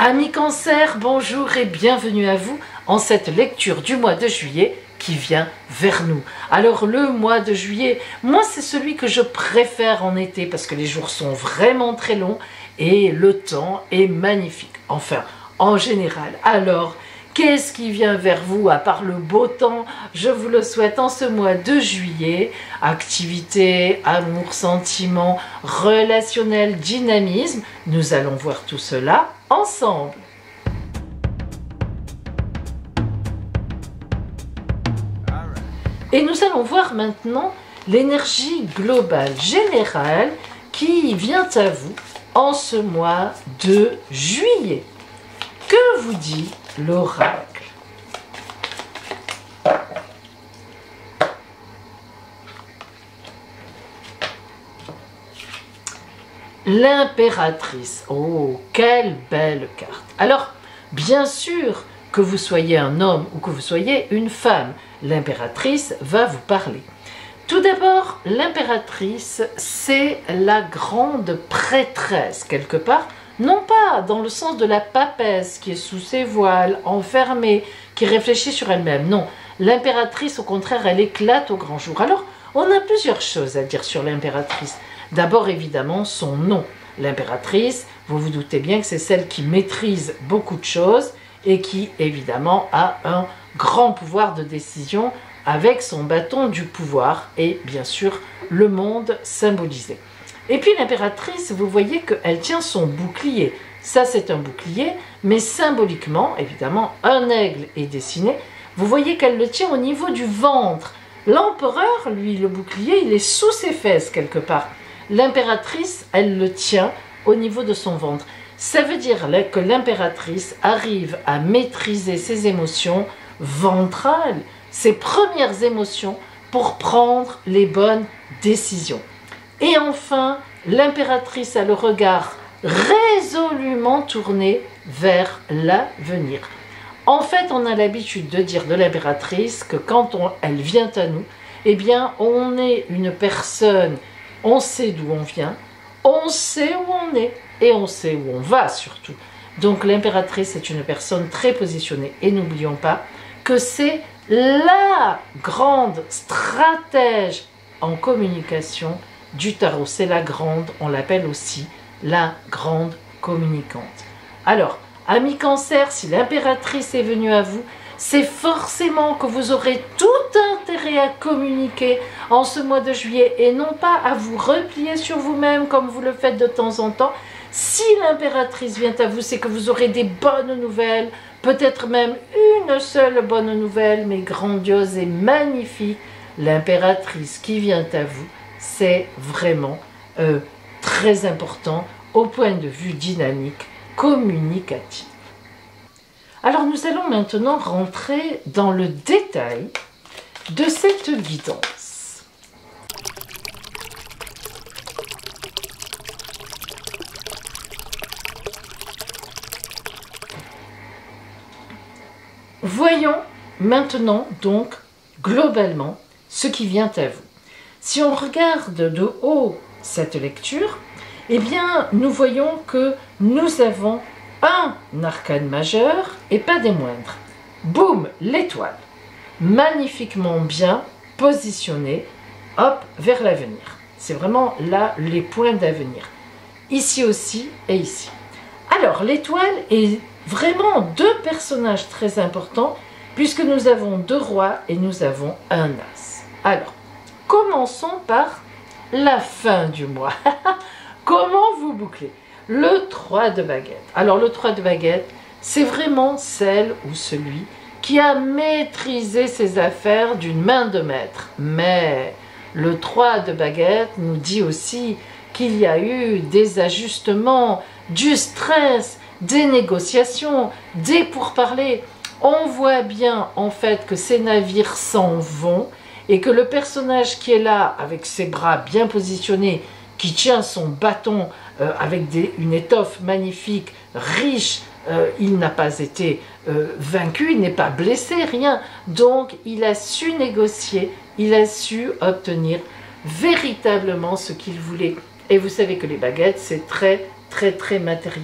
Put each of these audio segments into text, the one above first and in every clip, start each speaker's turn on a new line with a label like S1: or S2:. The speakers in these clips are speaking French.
S1: Amis Cancer, bonjour et bienvenue à vous en cette lecture du mois de juillet qui vient vers nous. Alors le mois de juillet, moi c'est celui que je préfère en été parce que les jours sont vraiment très longs et le temps est magnifique. Enfin, en général. Alors, qu'est-ce qui vient vers vous à part le beau temps? Je vous le souhaite en ce mois de juillet. Activité, amour, sentiment, relationnel, dynamisme. Nous allons voir tout cela ensemble. Et nous allons voir maintenant l'énergie globale, générale, qui vient à vous en ce mois de juillet. Que vous dit l'oracle? L'impératrice. Oh, quelle belle carte. Alors, bien sûr que vous soyez un homme ou que vous soyez une femme, l'impératrice va vous parler. Tout d'abord, l'impératrice, c'est la grande prêtresse, quelque part, non pas dans le sens de la papesse qui est sous ses voiles, enfermée, qui réfléchit sur elle-même. Non, l'impératrice, au contraire, elle éclate au grand jour. Alors, on a plusieurs choses à dire sur l'impératrice. D'abord, évidemment, son nom. L'impératrice, vous vous doutez bien que c'est celle qui maîtrise beaucoup de choses et qui, évidemment, a un grand pouvoir de décision avec son bâton du pouvoir et, bien sûr, le monde symbolisé. Et puis l'impératrice, vous voyez qu'elle tient son bouclier. Ça, c'est un bouclier, mais symboliquement, évidemment, un aigle est dessiné. Vous voyez qu'elle le tient au niveau du ventre. L'empereur, lui, le bouclier, il est sous ses fesses quelque part. L'impératrice, elle le tient au niveau de son ventre. Ça veut dire que l'impératrice arrive à maîtriser ses émotions ventrales, ses premières émotions, pour prendre les bonnes décisions. Et enfin, l'impératrice a le regard résolument tourné vers l'avenir. En fait, on a l'habitude de dire de l'impératrice que quand elle vient à nous, eh bien, on est une personne, on sait d'où on vient, on sait où on est et on sait où on va surtout. Donc l'impératrice est une personne très positionnée et n'oublions pas que c'est la grande stratège en communication du tarot. C'est la grande, on l'appelle aussi la grande communicante. Alors, amis Cancer, si l'impératrice est venue à vous, c'est forcément que vous aurez tout intérêt à communiquer en ce mois de juillet et non pas à vous replier sur vous-même comme vous le faites de temps en temps. Si l'impératrice vient à vous, c'est que vous aurez des bonnes nouvelles, peut-être même une seule bonne nouvelle, mais grandiose et magnifique. L'impératrice qui vient à vous, c'est vraiment très important au point de vue dynamique, communicatif. Alors nous allons maintenant rentrer dans le détail de cette guidance. Voyons maintenant donc globalement ce qui vient à vous. Si on regarde de haut cette lecture, eh bien nous voyons que nous avons un arcane majeur et pas des moindres. Boum, l'étoile. Magnifiquement bien positionnée, hop, vers l'avenir. C'est vraiment là les points d'avenir. Ici aussi et ici. Alors, l'étoile est vraiment deux personnages très importants puisque nous avons deux rois et nous avons un as. Alors, commençons par la fin du mois. Comment vous bouclez? Le 3 de baguette. Alors le 3 de baguette, c'est vraiment celle ou celui qui a maîtrisé ses affaires d'une main de maître. Mais le 3 de baguette nous dit aussi qu'il y a eu des ajustements, du stress, des négociations, des pourparlers. On voit bien en fait que ces navires s'en vont et que le personnage qui est là avec ses bras bien positionnés, qui tient son bâton avec une étoffe magnifique, riche, il n'a pas été vaincu, il n'est pas blessé, rien. Donc il a su négocier, il a su obtenir véritablement ce qu'il voulait. Et vous savez que les baguettes, c'est très matériel.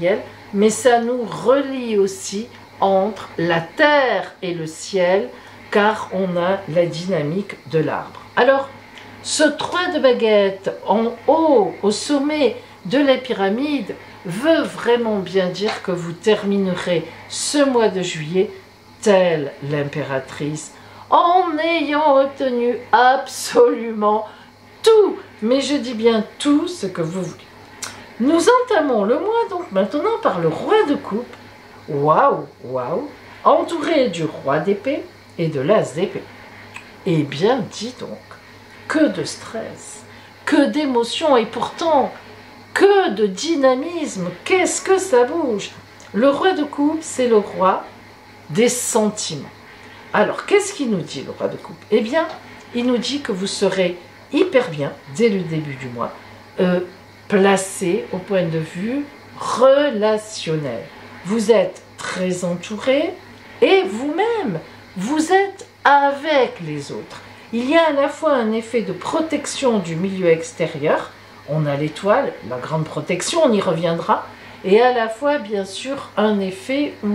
S1: mais ça nous relie aussi entre la terre et le ciel, car on a la dynamique de l'arbre. Alors, ce 3 de baguette en haut, au sommet de la pyramide, veut vraiment bien dire que vous terminerez ce mois de juillet telle l'impératrice, en ayant obtenu absolument tout, mais je dis bien tout ce que vous voulez. Nous entamons le mois donc maintenant par le roi de coupe, waouh, waouh, entouré du roi d'épée et de l'as d'épée. Eh bien, dis donc, que de stress, que d'émotions et pourtant, que de dynamisme, qu'est-ce que ça bouge. Le roi de coupe, c'est le roi des sentiments. Alors, qu'est-ce qu'il nous dit, le roi de coupe? Eh bien, il nous dit que vous serez hyper bien, dès le début du mois, placé au point de vue relationnel. Vous êtes très entouré et vous-même, vous êtes avec les autres. Il y a à la fois un effet de protection du milieu extérieur, on a l'étoile, la grande protection, on y reviendra, et à la fois, bien sûr, un effet où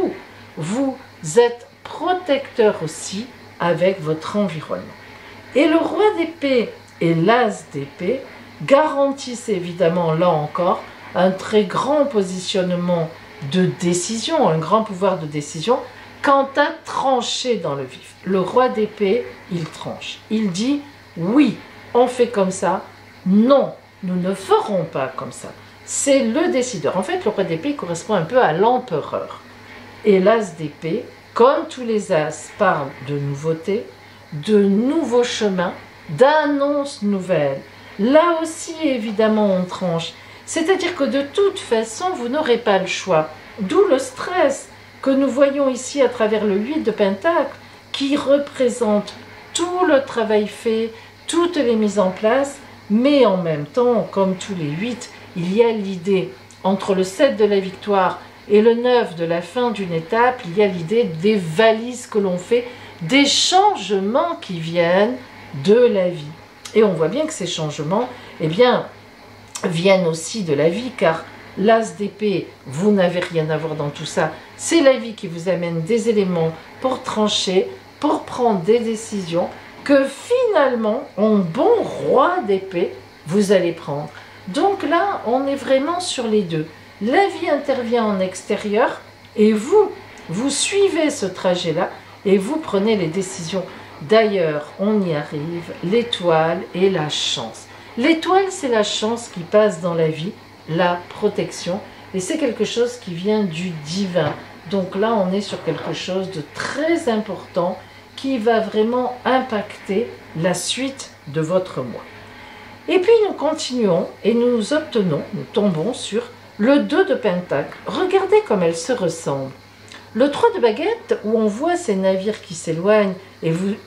S1: vous êtes protecteur aussi avec votre environnement. Et le roi d'épée et l'as d'épée garantissent évidemment, là encore, un très grand positionnement de décision, un grand pouvoir de décision, quant à trancher dans le vif. Le roi d'épée, il tranche. Il dit, oui, on fait comme ça, non, nous ne ferons pas comme ça. C'est le décideur. En fait, le roi d'épée correspond un peu à l'empereur. Et l'as d'épée, comme tous les as, parle de nouveautés, de nouveaux chemins, d'annonces nouvelles. Là aussi, évidemment, on tranche. C'est-à-dire que de toute façon, vous n'aurez pas le choix. D'où le stress que nous voyons ici à travers le 8 de Pentacle, qui représente tout le travail fait, toutes les mises en place, mais en même temps, comme tous les 8, il y a l'idée, entre le 7 de la victoire et le 9 de la fin d'une étape, il y a l'idée des valises que l'on fait, des changements qui viennent de la vie. Et on voit bien que ces changements, eh bien, viennent aussi de la vie, car l'as d'épée, vous n'avez rien à voir dans tout ça. C'est la vie qui vous amène des éléments pour trancher, pour prendre des décisions que finalement, en bon roi d'épée, vous allez prendre. Donc là, on est vraiment sur les deux. La vie intervient en extérieur et vous suivez ce trajet-là et vous prenez les décisions. D'ailleurs, on y arrive, l'étoile et la chance. L'étoile, c'est la chance qui passe dans la vie, la protection, et c'est quelque chose qui vient du divin. Donc là, on est sur quelque chose de très important qui va vraiment impacter la suite de votre mois. Et puis nous continuons et nous obtenons, nous tombons sur le 2 de Pentacle. Regardez comme elles se ressemblent. Le 3 de baguette, où on voit ces navires qui s'éloignent, et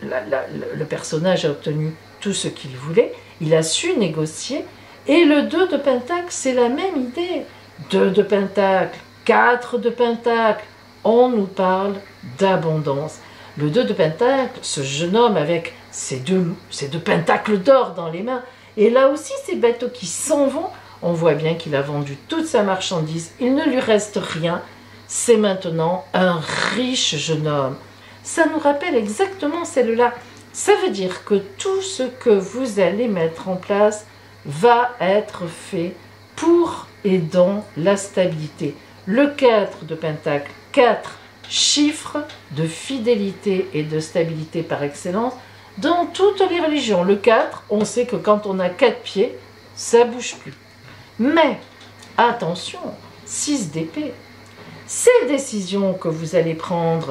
S1: le personnage a obtenu tout ce qu'il voulait, il a su négocier. Et le 2 de Pentacle, c'est la même idée. 2 de Pentacle, 4 de Pentacle, on nous parle d'abondance. Le 2 de Pentacle, ce jeune homme avec ces deux pentacles d'or dans les mains, et là aussi ces bateaux qui s'en vont, on voit bien qu'il a vendu toute sa marchandise, il ne lui reste rien, c'est maintenant un riche jeune homme. Ça nous rappelle exactement celle-là. Ça veut dire que tout ce que vous allez mettre en place va être fait pour et dans la stabilité. Le 4 de Pentacle, 4 chiffres de fidélité et de stabilité par excellence dans toutes les religions. Le 4, on sait que quand on a 4 pieds, ça ne bouge plus. Mais, attention, 6 d'épée. Ces décisions que vous allez prendre,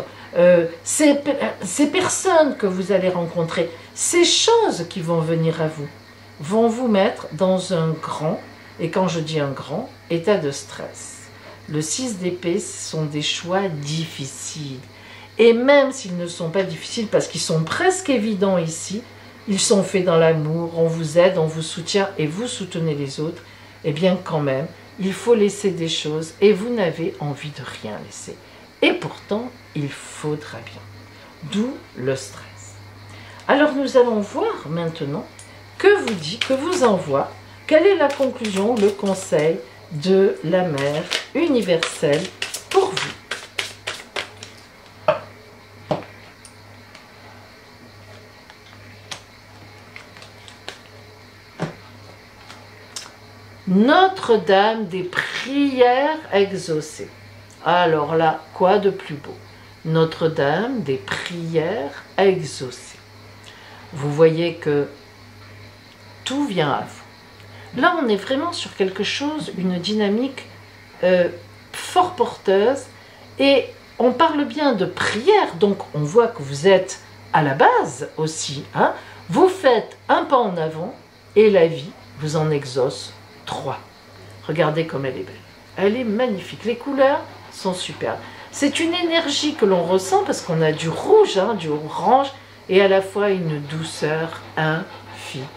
S1: ces personnes que vous allez rencontrer, ces choses qui vont venir à vous, vont vous mettre dans un grand, et quand je dis un grand, état de stress. Le 6 d'épée, ce sont des choix difficiles. Et même s'ils ne sont pas difficiles, parce qu'ils sont presque évidents ici, ils sont faits dans l'amour, on vous aide, on vous soutient et vous soutenez les autres, eh bien quand même, il faut laisser des choses et vous n'avez envie de rien laisser. Et pourtant, il faudra bien. D'où le stress. Alors nous allons voir maintenant que vous dit, que vous envoie, quelle est la conclusion, le conseil de la mère universel pour vous. Notre-Dame des prières exaucées. Alors là, quoi de plus beau? Notre-Dame des prières exaucées. Vous voyez que tout vient à vous. Là, on est vraiment sur quelque chose, une dynamique fort porteuse. Et on parle bien de prière, donc on voit que vous êtes à la base aussi. Hein. Vous faites un pas en avant et la vie vous en exauce 3. Regardez comme elle est belle. Elle est magnifique. Les couleurs sont superbes. C'est une énergie que l'on ressent parce qu'on a du rouge, hein, du orange et à la fois une douceur infinie.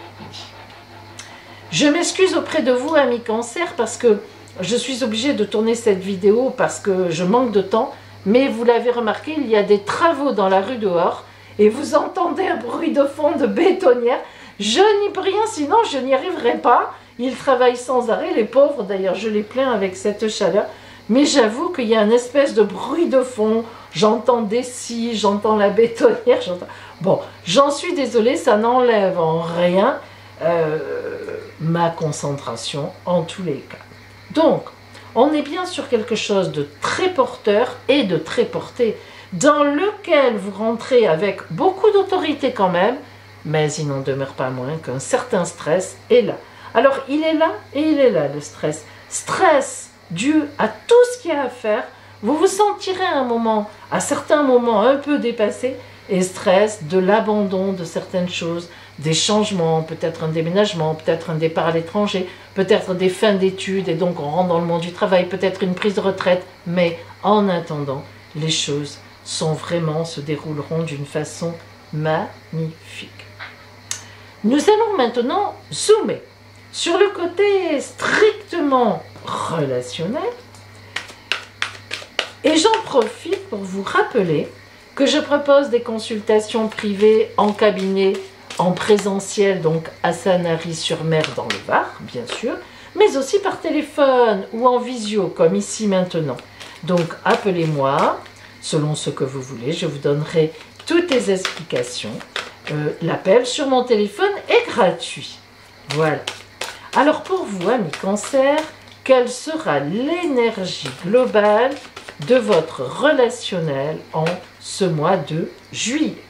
S1: Je m'excuse auprès de vous, amis Cancer, parce que je suis obligée de tourner cette vidéo parce que je manque de temps. Mais vous l'avez remarqué, il y a des travaux dans la rue dehors et vous entendez un bruit de fond de bétonnière. Je n'y peux rien, sinon je n'y arriverai pas. Ils travaillent sans arrêt, les pauvres, d'ailleurs je les plains avec cette chaleur. Mais j'avoue qu'il y a une espèce de bruit de fond. J'entends des scies, j'entends la bétonnière. Bon, j'en suis désolée, ça n'enlève en rien ma concentration en tous les cas. Donc, on est bien sur quelque chose de très porteur et de très porté, dans lequel vous rentrez avec beaucoup d'autorité quand même, mais il n'en demeure pas moins qu'un certain stress est là. Alors, il est là et il est là, le stress. Stress dû à tout ce qu'il y a à faire. Vous vous sentirez à certains moments un peu dépassé, et stress de l'abandon de certaines choses, des changements, peut-être un déménagement, peut-être un départ à l'étranger, peut-être des fins d'études et donc on rentre dans le monde du travail, peut-être une prise de retraite. Mais en attendant, les choses se dérouleront d'une façon magnifique. Nous allons maintenant zoomer sur le côté strictement relationnel. Et j'en profite pour vous rappeler que je propose des consultations privées en cabinet, en présentiel, donc à Sanary-sur-Mer dans le Var, bien sûr, mais aussi par téléphone ou en visio, comme ici maintenant. Donc appelez-moi, selon ce que vous voulez, je vous donnerai toutes les explications. L'appel sur mon téléphone est gratuit. Voilà. Alors pour vous, amis Cancer, quelle sera l'énergie globale de votre relationnel en ce mois de juillet?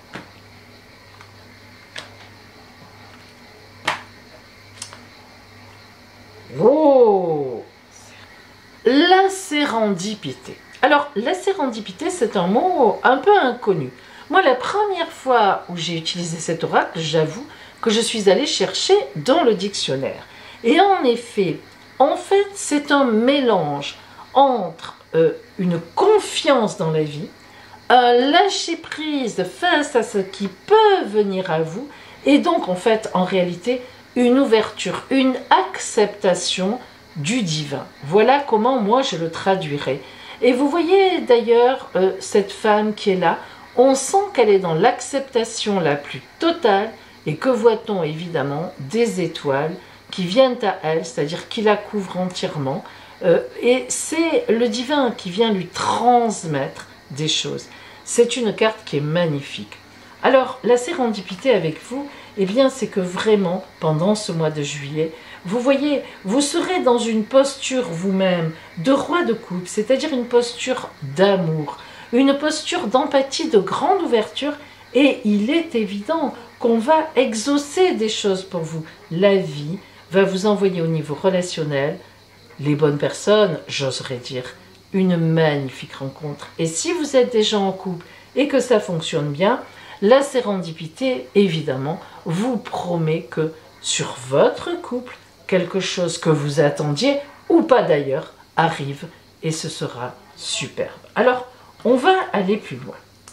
S1: Oh! La sérendipité. Alors, la sérendipité, c'est un mot un peu inconnu. Moi, la première fois où j'ai utilisé cet oracle, j'avoue que je suis allée chercher dans le dictionnaire. Et en effet, c'est un mélange entre une confiance dans la vie, un lâcher-prise face à ce qui peut venir à vous, et donc, en réalité, une ouverture, une acceptation du divin. Voilà comment moi je le traduirais. Et vous voyez d'ailleurs cette femme qui est là, on sent qu'elle est dans l'acceptation la plus totale, et que voit-on évidemment des étoiles qui viennent à elle, c'est-à-dire qui la couvrent entièrement, et c'est le divin qui vient lui transmettre des choses. C'est une carte qui est magnifique. Alors, la sérendipité avec vous, eh bien, c'est que vraiment, pendant ce mois de juillet, vous voyez, vous serez dans une posture vous-même de roi de coupe, c'est-à-dire une posture d'amour, une posture d'empathie, de grande ouverture, et il est évident qu'on va exaucer des choses pour vous. La vie va vous envoyer au niveau relationnel les bonnes personnes, j'oserais dire, une magnifique rencontre. Et si vous êtes déjà en couple et que ça fonctionne bien, la sérendipité, évidemment, vous promet que sur votre couple, quelque chose que vous attendiez, ou pas d'ailleurs, arrive et ce sera superbe. Alors, on va aller plus loin.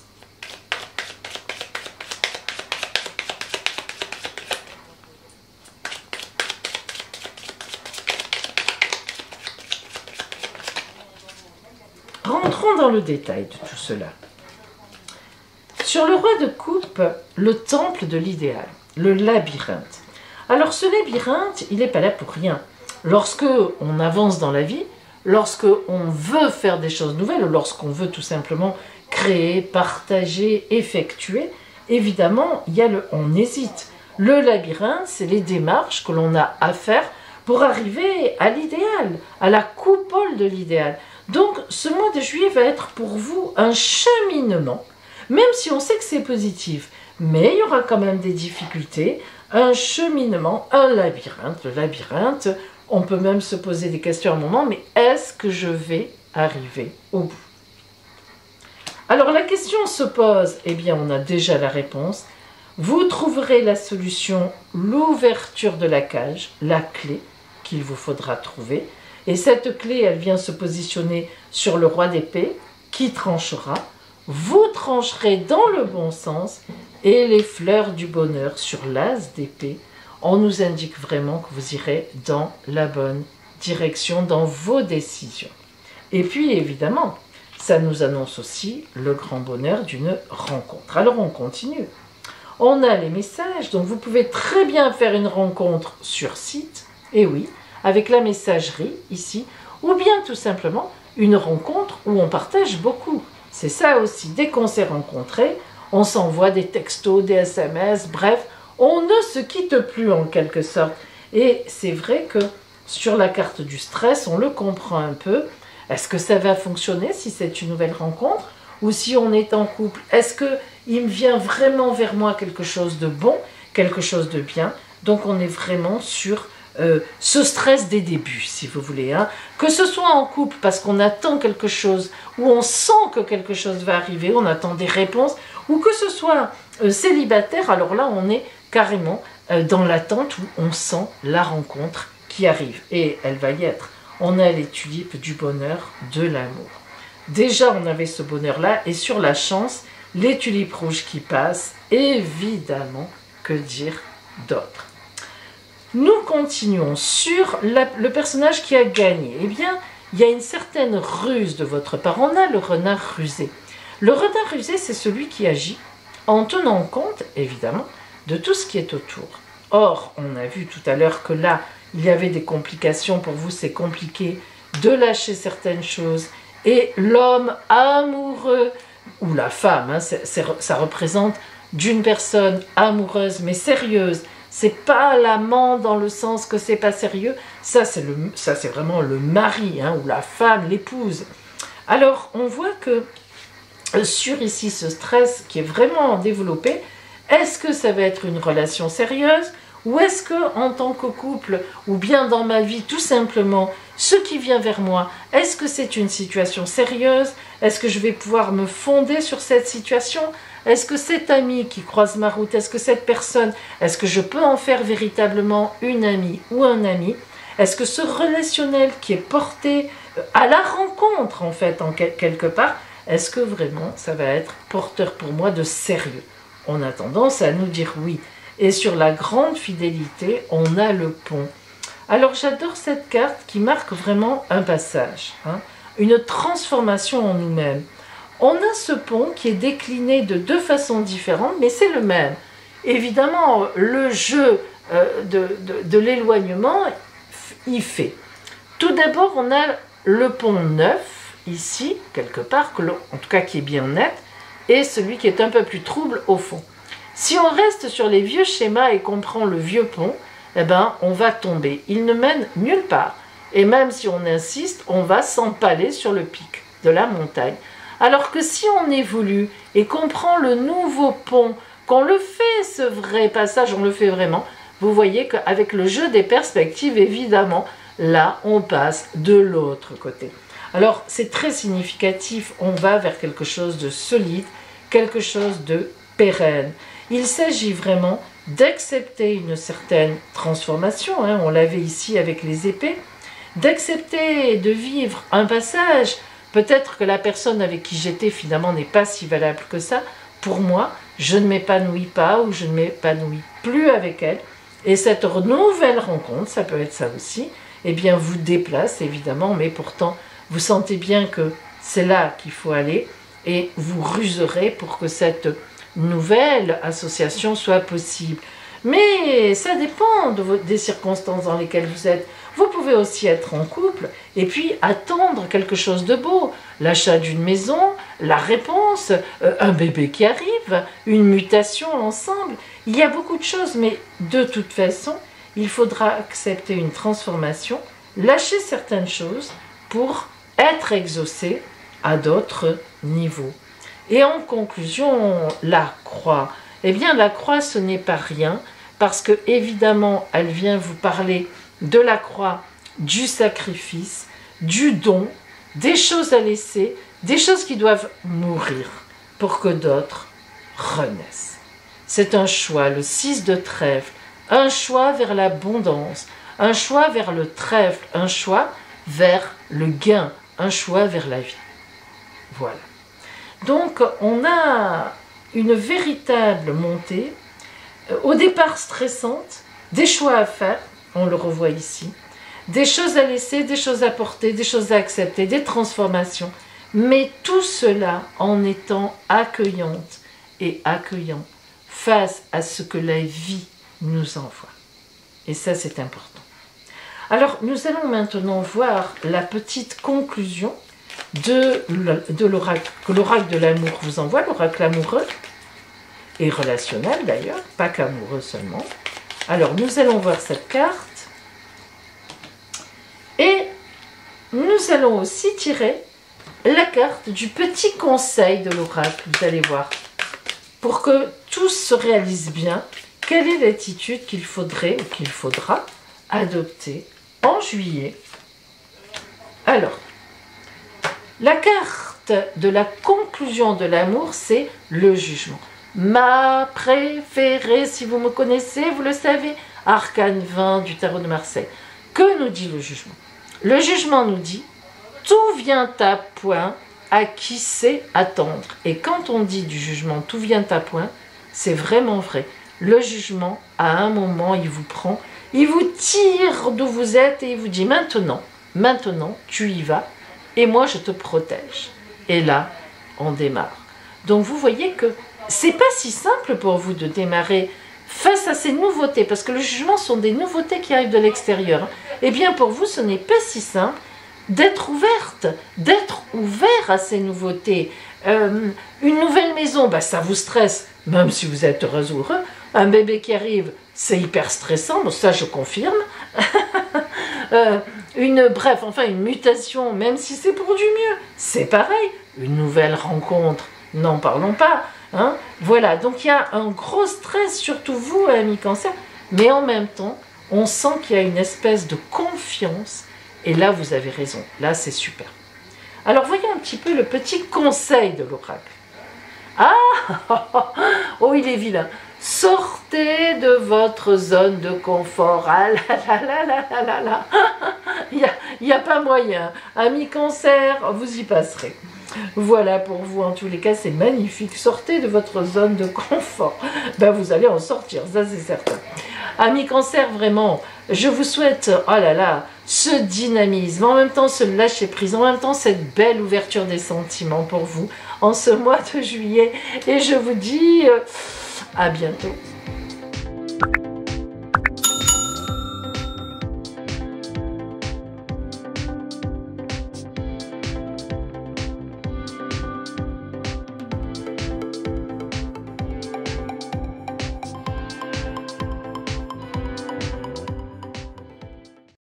S1: Rentrons dans le détail de tout cela. Sur le roi de coupe, le temple de l'idéal, le labyrinthe. Alors ce labyrinthe, il n'est pas là pour rien. Lorsque on avance dans la vie, lorsque on veut faire des choses nouvelles, ou lorsqu'on veut tout simplement créer, partager, effectuer, évidemment, on hésite. Le labyrinthe, c'est les démarches que l'on a à faire pour arriver à l'idéal, à la coupole de l'idéal. Donc, ce mois de juillet va être pour vous un cheminement, même si on sait que c'est positif, mais il y aura quand même des difficultés, un cheminement, un labyrinthe. Le labyrinthe, on peut même se poser des questions à un moment, mais est-ce que je vais arriver au bout? Alors la question se pose, eh bien on a déjà la réponse. Vous trouverez la solution, l'ouverture de la cage, la clé qu'il vous faudra trouver. Et cette clé, elle vient se positionner sur le roi d'épée, qui tranchera. Vous trancherez dans le bon sens, et les fleurs du bonheur sur l'as d'épée, on nous indique vraiment que vous irez dans la bonne direction, dans vos décisions. Et puis évidemment, ça nous annonce aussi le grand bonheur d'une rencontre. Alors on continue. On a les messages, donc vous pouvez très bien faire une rencontre sur site, et oui, avec la messagerie ici, ou bien tout simplement une rencontre où on partage beaucoup. C'est ça aussi, dès qu'on s'est rencontrés, on s'envoie des textos, des SMS, bref, on ne se quitte plus en quelque sorte. Et c'est vrai que sur la carte du stress, on le comprend un peu. Est-ce que ça va fonctionner si c'est une nouvelle rencontre? Ou si on est en couple, est-ce qu'il vient vraiment vers moi quelque chose de bon, quelque chose de bien? Donc on est vraiment sur ce stress des débuts, si vous voulez. Hein. Que ce soit en couple, parce qu'on attend quelque chose, ou on sent que quelque chose va arriver, on attend des réponses, ou que ce soit célibataire, alors là on est carrément dans l'attente où on sent la rencontre qui arrive. Et elle va y être. On a les tulipes du bonheur, de l'amour. Déjà, on avait ce bonheur-là, et sur la chance, les tulipes rouges qui passent, évidemment, que dire d'autre? Nous continuons sur le personnage qui a gagné. Eh bien, il y a une certaine ruse de votre part. On a le renard rusé. Le renard rusé, c'est celui qui agit en tenant compte, évidemment, de tout ce qui est autour. Or, on a vu tout à l'heure que là, il y avait des complications. Pour vous, c'est compliqué de lâcher certaines choses. Et l'homme amoureux, ou la femme, hein, ça représente d'une personne amoureuse mais sérieuse. C'est pas l'amant dans le sens que c'est pas sérieux. Ça, c'est vraiment le mari, hein, ou la femme, l'épouse. Alors, on voit que sur ici ce stress qui est vraiment développé, est-ce que ça va être une relation sérieuse? Ou est-ce que, en tant que couple, ou bien dans ma vie, tout simplement, ce qui vient vers moi, est-ce que c'est une situation sérieuse? Est-ce que je vais pouvoir me fonder sur cette situation? Est-ce que cet ami qui croise ma route, est-ce que cette personne, est-ce que je peux en faire véritablement une amie ou un ami? Est-ce que ce relationnel qui est porté à la rencontre, en fait, quelque part, est-ce que vraiment ça va être porteur pour moi de sérieux? On a tendance à nous dire oui. Et sur la grande fidélité, on a le pont. Alors j'adore cette carte qui marque vraiment un passage, hein, une transformation en nous-mêmes. On a ce pont qui est décliné de deux façons différentes, mais c'est le même. Évidemment, le jeu de l'éloignement, il fait. Tout d'abord, on a le pont neuf, ici, quelque part, en tout cas qui est bien net, et celui qui est un peu plus trouble au fond. Si on reste sur les vieux schémas et qu'on prend le vieux pont, eh ben, on va tomber. Il ne mène nulle part. Et même si on insiste, on va s'empaler sur le pic de la montagne. Alors que si on évolue et qu'on prend le nouveau pont, qu'on le fait, ce vrai passage, on le fait vraiment, vous voyez qu'avec le jeu des perspectives, évidemment, là, on passe de l'autre côté. Alors, c'est très significatif, on va vers quelque chose de solide, quelque chose de pérenne. Il s'agit vraiment d'accepter une certaine transformation, hein, on l'avait ici avec les épées, d'accepter de vivre un passage. Peut-être que la personne avec qui j'étais finalement n'est pas si valable que ça. Pour moi, je ne m'épanouis pas ou je ne m'épanouis plus avec elle. Et cette nouvelle rencontre, ça peut être ça aussi, eh bien vous déplace évidemment, mais pourtant vous sentez bien que c'est là qu'il faut aller et vous ruserez pour que cette nouvelle association soit possible. Mais ça dépend des circonstances dans lesquelles vous êtes. Vous pouvez aussi être en couple et puis attendre quelque chose de beau. L'achat d'une maison, la réponse, un bébé qui arrive, une mutation ensemble. Il y a beaucoup de choses, mais de toute façon, il faudra accepter une transformation, lâcher certaines choses pour être exaucé à d'autres niveaux. Et en conclusion, la croix. Eh bien, la croix, ce n'est pas rien, parce que évidemment, elle vient vous parler de la croix, du sacrifice, du don, des choses à laisser, des choses qui doivent mourir pour que d'autres renaissent. C'est un choix, le 6 de trèfle, un choix vers l'abondance, un choix vers le trèfle, un choix vers le gain, un choix vers la vie. Voilà. Donc, on a une véritable montée, au départ stressante, des choix à faire, on le revoit ici, des choses à laisser, des choses à porter, des choses à accepter, des transformations, mais tout cela en étant accueillante et accueillant face à ce que la vie nous envoie. Et ça, c'est important. Alors, nous allons maintenant voir la petite conclusion de l'oracle, que l'oracle de l'amour vous envoie, l'oracle amoureux et relationnel d'ailleurs, pas qu'amoureux seulement. Alors, nous allons voir cette carte et nous allons aussi tirer la carte du petit conseil de l'oracle, vous allez voir, pour que tout se réalise bien. Quelle est l'attitude qu'il faudrait ou qu'il faudra adopter en juillet? Alors, la carte de la conclusion de l'amour, c'est le jugement. Ma préférée, si vous me connaissez, vous le savez, Arcane 20 du tarot de Marseille. Que nous dit le jugement? Le jugement nous dit « Tout vient à point à qui sait attendre ». Et quand on dit du jugement « Tout vient à point », c'est vraiment vrai. Le jugement, à un moment, il vous prend, il vous tire d'où vous êtes et il vous dit « Maintenant, tu y vas et moi je te protège ». Et là, on démarre. Donc vous voyez que c'est pas si simple pour vous de démarrer face à ces nouveautés, parce que le jugement sont des nouveautés qui arrivent de l'extérieur. Eh bien pour vous, ce n'est pas si simple d'être ouverte, d'être ouvert à ces nouveautés. Une nouvelle maison, bah, ça vous stresse, même si vous êtes heureuse ou heureux. Un bébé qui arrive, c'est hyper stressant, bon, ça je confirme. Une mutation, même si c'est pour du mieux, c'est pareil. Une nouvelle rencontre, n'en parlons pas. Hein? Voilà, donc il y a un gros stress, surtout vous, amis cancer, mais en même temps, on sent qu'il y a une espèce de confiance, et là, vous avez raison, là, c'est super. Alors, voyez un petit peu le petit conseil de l'oracle. Ah, oh, il est vilain. Sortez de votre zone de confort. Ah là là là là là là là. Il n'y a pas moyen. Amis cancer, vous y passerez. Voilà pour vous, en tous les cas, c'est magnifique. Sortez de votre zone de confort. Ben, vous allez en sortir, ça c'est certain. Amis cancer, vraiment, je vous souhaite, oh là là, ce dynamisme, en même temps ce lâcher prise, en même temps cette belle ouverture des sentiments pour vous en ce mois de juillet. Et je vous dis à bientôt.